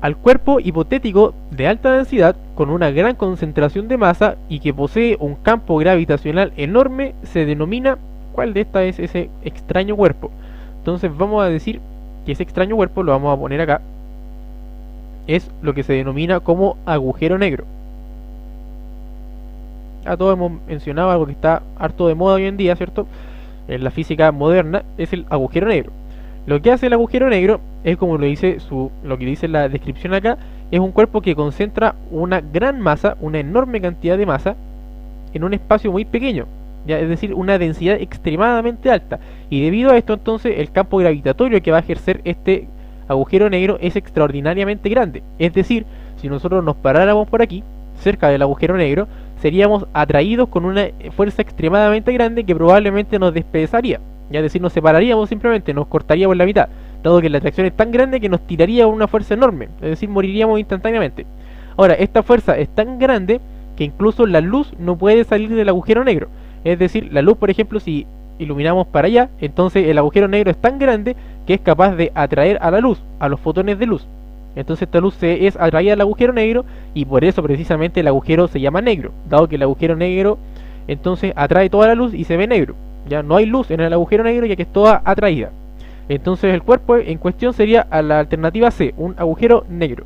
al cuerpo hipotético de alta densidad con una gran concentración de masa y que posee un campo gravitacional enorme se denomina, ¿cuál de estas es ese extraño cuerpo? Entonces vamos a decir que ese extraño cuerpo, lo vamos a poner acá, es lo que se denomina como agujero negro. A todos hemos mencionado algo que está harto de moda hoy en día, ¿cierto? En la física moderna, es el agujero negro. Lo que hace el agujero negro es, como lo que dice la descripción acá, es un cuerpo que concentra una gran masa, una enorme cantidad de masa, en un espacio muy pequeño, ¿ya? Es decir, una densidad extremadamente alta. Y debido a esto, entonces, el campo gravitatorio que va a ejercer este agujero negro es extraordinariamente grande. Es decir, si nosotros nos paráramos por aquí, cerca del agujero negro, seríamos atraídos con una fuerza extremadamente grande que probablemente nos despedazaría. Ya, es decir, nos separaríamos simplemente, nos cortaríamos la mitad, dado que la atracción es tan grande que nos tiraría con una fuerza enorme, es decir, moriríamos instantáneamente. Ahora, esta fuerza es tan grande que incluso la luz no puede salir del agujero negro. Es decir, la luz, por ejemplo, si iluminamos para allá, entonces el agujero negro es tan grande que es capaz de atraer a la luz, a los fotones de luz. Entonces esta luz es atraída al agujero negro y por eso precisamente el agujero se llama negro, dado que el agujero negro entonces atrae toda la luz y se ve negro. Ya no hay luz en el agujero negro ya que es toda atraída. Entonces el cuerpo en cuestión sería a la alternativa C, un agujero negro.